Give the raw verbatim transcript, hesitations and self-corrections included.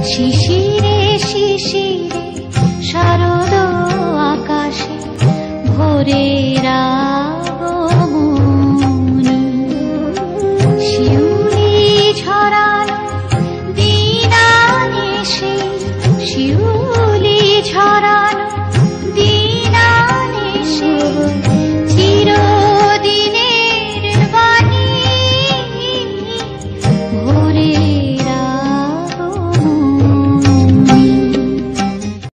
শিশিরে শিশিরে শারদ আকাশে ভোরের আগমনী, শিউলি ঝরানো দিন আনে সেই শিউলি ঝরা